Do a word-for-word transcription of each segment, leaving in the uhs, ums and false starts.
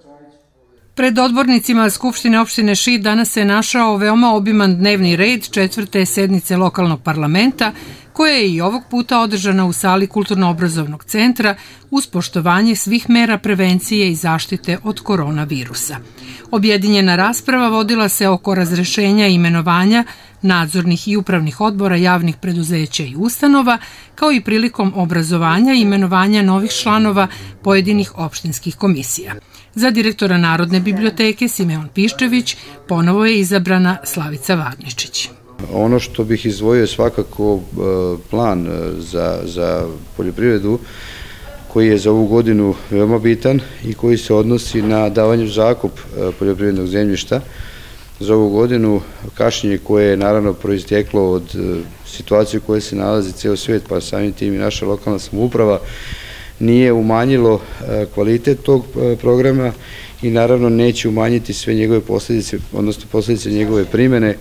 Pred odbornicima Skupštine opštine Šid danas se našao veoma obiman dnevni red četvrte sednice lokalnog parlamenta, koja je i ovog puta održana u sali Kulturno-obrazovnog centra uz poštovanje svih mera prevencije i zaštite od koronavirusa. Objedinjena rasprava vodila se oko razrešenja i imenovanja nadzornih i upravnih odbora javnih preduzeća i ustanova, kao i prilikom obrazovanja i imenovanja novih članova pojedinih opštinskih komisija. Za direktora Narodne biblioteke Simeon Piščević ponovo je izabrana Slavica Varničić. Ono što bih izdvojio je svakako plan za, za poljoprivredu koji je za ovu godinu veoma bitan i koji se odnosi na davanje u zakup poljoprivrednog zemljišta. Za ovu godinu kašnjenje koje je naravno proisteklo od situacije u kojoj se nalazi ceo svet, pa samim tim i naša lokalna samouprava, nije umanjilo kvalitet tog programa i naravno neće umanjiti sve njegove posljedice, odnosno posljedice njegove primjene,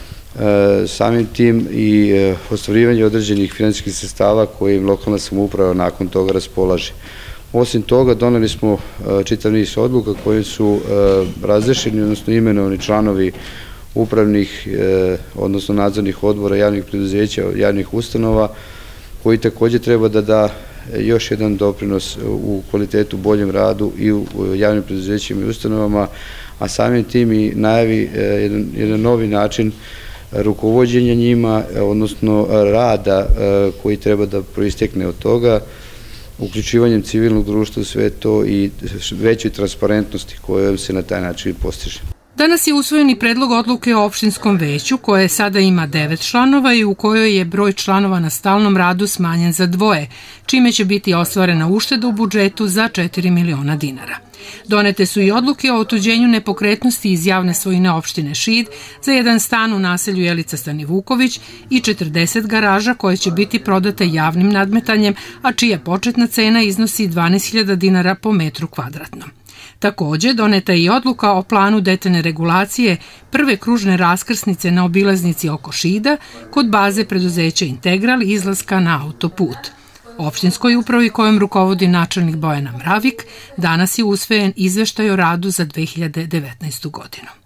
samim tim i ostvarivanje određenih finansijskih sredstava koje im lokalna samouprava nakon toga raspolaže. Osim toga, doneli smo čitav niz odluka kojim su razrešeni, odnosno imenovani članovi upravnih, odnosno nadzornih odbora javnih preduzeća, javnih ustanova, koji također treba da da još jedan doprinos u kvalitetu, boljem radu i u javnim preduzećima i ustanovama, a samim tim i najavi jedan, jedan novi način rukovođenja njima, odnosno rada koji treba da proistekne od toga, uključivanjem civilnog društva u sve to i većoj transparentnosti kojom se na taj način postiže. Danas je usvojen i predlog odluke o opštinskom veću, koje sada ima devet članova i u kojoj je broj članova na stalnom radu smanjen za dvoje, čime će biti ostvarena ušteda u budžetu za četiri miliona dinara. Donete su i odluke o otuđenju nepokretnosti iz javne svojine opštine Šid za jedan stan u naselju Jelica Stanivuković i četrdeset garaža koje će biti prodate javnim nadmetanjem, a čija početna cena iznosi dvanaest hiljada dinara po metru kvadratnom. Također, doneta je i odluka o planu detaljne regulacije prve kružne raskrsnice na obilaznici oko Šida kod baze preduzeća Integral i izlaska na autoput. Opštinskoj upravi kojom rukovodi načelnik Bojana Mravik danas je usvojen izveštaj o radu za dve hiljade devetnaestu godinu.